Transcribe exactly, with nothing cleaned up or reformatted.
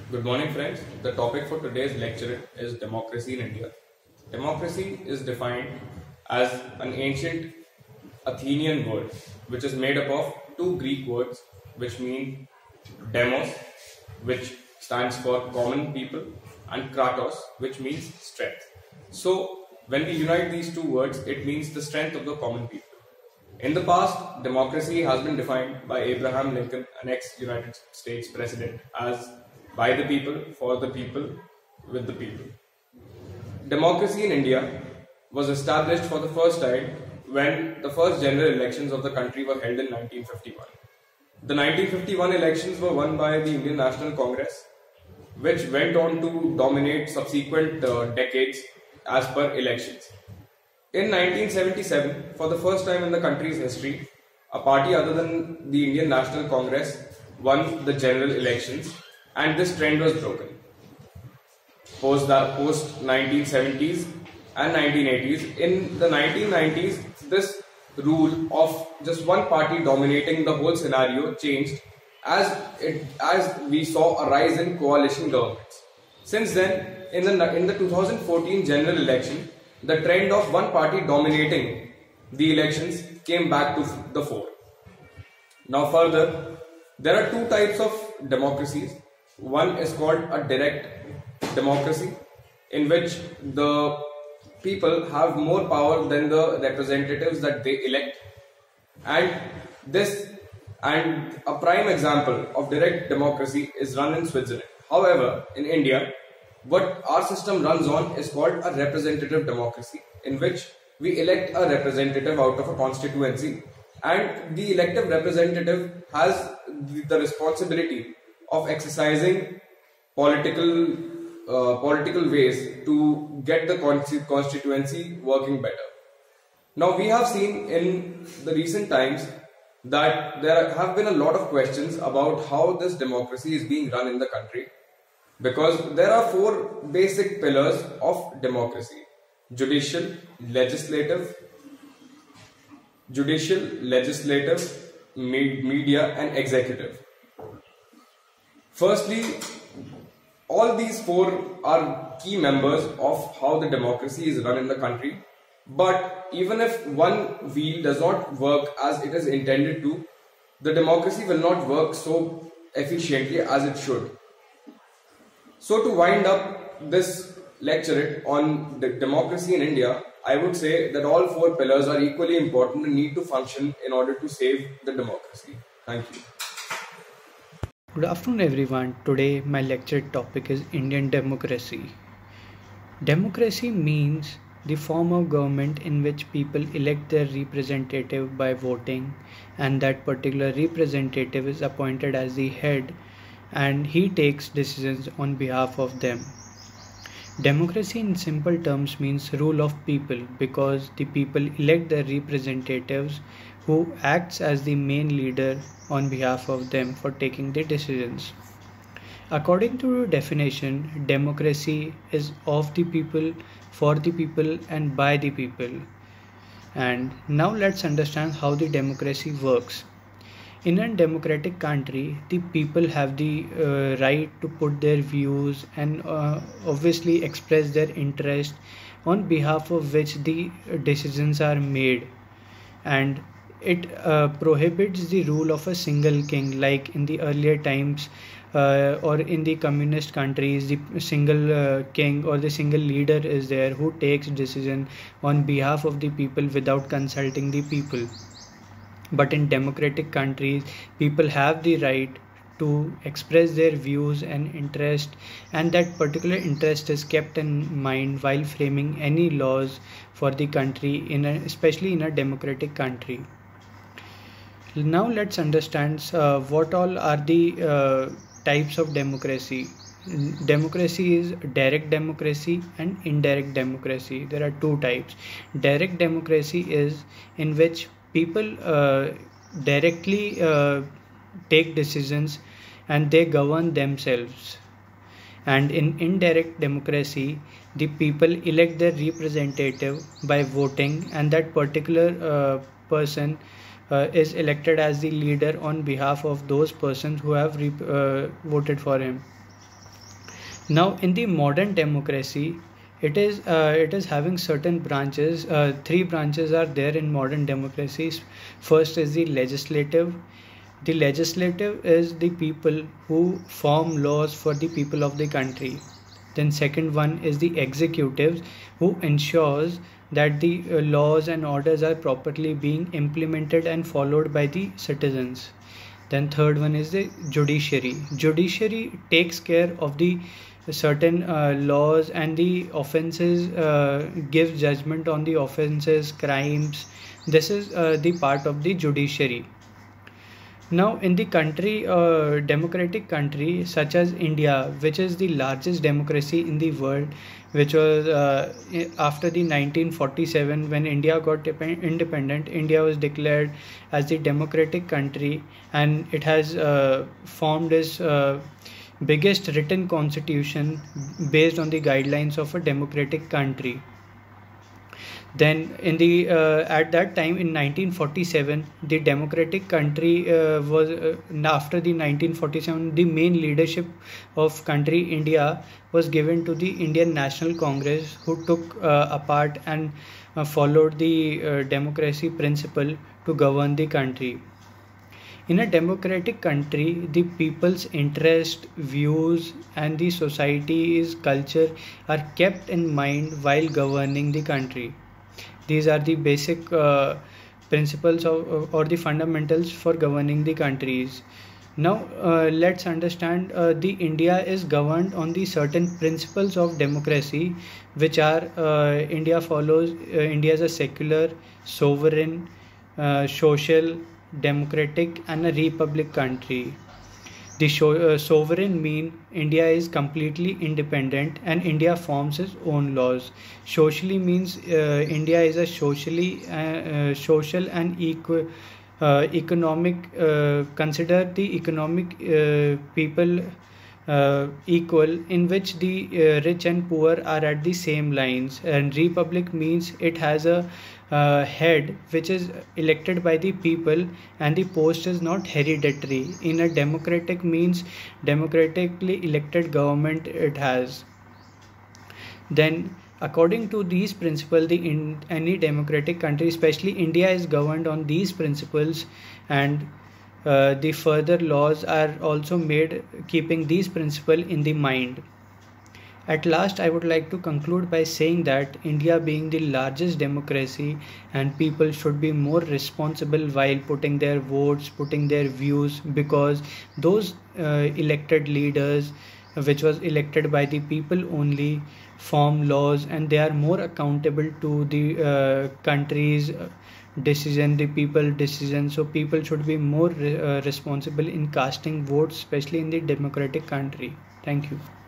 Good morning, friends. The topic for today's lecture is democracy in India. Democracy is defined as an ancient Athenian word which is made up of two Greek words which mean demos, which stands for common people, and kratos, which means strength. So, when we unite these two words, it means the strength of the common people. In the past, democracy has been defined by Abraham Lincoln, an ex-United States president, as by the people, for the people, with the people. Democracy in India was established for the first time when the first general elections of the country were held in nineteen fifty-one. The nineteen fifty-one elections were won by the Indian National Congress, which went on to dominate subsequent uh, decades as per elections. In nineteen seventy-seven, for the first time in the country's history, a party other than the Indian National Congress won the general elections, and this trend was broken. Post the post nineteen seventies and nineteen eighties, in the nineteen nineties, this rule of just one party dominating the whole scenario changed as it as we saw a rise in coalition governments. Since then, in the in the two thousand fourteen general election, the trend of one party dominating the elections came back to the fore. Now further, there are two types of democracies. One is called a direct democracy, in which the people have more power than the representatives that they elect, and this and a prime example of direct democracy is run in Switzerland. However, in India, what our system runs on is called a representative democracy, in which we elect a representative out of a constituency, and the elected representative has the responsibility of exercising political uh, political ways to get the constituency working better. Now, we have seen in the recent times that there have been a lot of questions about how this democracy is being run in the country, because there are four basic pillars of democracy: judicial, legislative, judicial, legislative, media, and executive. Firstly, all these four are key members of how the democracy is run in the country. But even if one wheel does not work as it is intended to, the democracy will not work so efficiently as it should. So to wind up this lecture on the democracy in India, I would say that all four pillars are equally important and need to function in order to save the democracy. Thank you. Good afternoon everyone. Today my lecture topic is Indian democracy. Democracy means the form of government in which people elect their representative by voting, and that particular representative is appointed as the head and he takes decisions on behalf of them. Democracy in simple terms means rule of people, because the people elect their representatives who acts as the main leader on behalf of them for taking the decisions. According to the definition, democracy is of the people, for the people, and by the people. And now let's understand how the democracy works. In a democratic country, the people have the uh, right to put their views and uh, obviously express their interest, on behalf of which the decisions are made. And it uh, prohibits the rule of a single king, like in the earlier times uh, or in the communist countries, the single uh, king or the single leader is there who takes decision on behalf of the people without consulting the people. But in democratic countries, people have the right to express their views and interest, and that particular interest is kept in mind while framing any laws for the country, in a, especially in a democratic country. Now let's understand uh, what all are the uh, types of democracy. Democracy is direct democracy and indirect democracy. There are two types. Direct democracy is in which people uh, directly uh, take decisions and they govern themselves. And in indirect democracy, the people elect their representative by voting, and that particular uh, person uh, is elected as the leader on behalf of those persons who have uh, voted for him. Now, in the modern democracy, it is uh, it is having certain branches. Uh, three branches are there in modern democracies. First is the legislative. The legislative is the people who form laws for the people of the country. Then second one is the executive, who ensures that the uh, laws and orders are properly being implemented and followed by the citizens. Then third one is the judiciary. Judiciary takes care of the certain uh, laws and the offenses, uh, gives judgment on the offenses, crimes. This is uh, the part of the judiciary. Now, in the country, uh, democratic country such as India, which is the largest democracy in the world, which was uh, after the nineteen forty-seven, when India got dep- independent, India was declared as the democratic country, and it has uh, formed its uh, biggest written constitution based on the guidelines of a democratic country. Then in the uh, at that time in nineteen forty-seven, the democratic country uh, was uh, after the nineteen forty-seven, the main leadership of country India was given to the Indian National Congress, who took uh, apart and uh, followed the uh, democracy principle to govern the country. In a democratic country, the people's interest, views, and the society's culture are kept in mind while governing the country. These are the basic uh, principles of, or the fundamentals for governing the countries. Now uh, let's understand uh, the India is governed on the certain principles of democracy, which are uh, India follows uh, India is a secular, sovereign, uh, social, democratic, and a republic country. The uh, sovereign mean India is completely independent and India forms its own laws. Socially means uh, India is a socially uh, uh, social and equi- uh, economic. Uh, consider the economic uh, people uh, equal, in which the uh, rich and poor are at the same lines. And republic means it has a uh, head which is elected by the people, and the post is not hereditary. In a democratic means democratically elected government it has. Then according to these principles, the in any democratic country, especially India, is governed on these principles, and uh, the further laws are also made keeping these principles in the mind. At last, I would like to conclude by saying that India, being the largest democracy, and people should be more responsible while putting their votes, putting their views, because those uh, elected leaders, which was elected by the people only, form laws, and they are more accountable to the uh, country's uh, decision, the people decision. So people should be more uh, responsible in casting votes, especially in the democratic country. Thank you.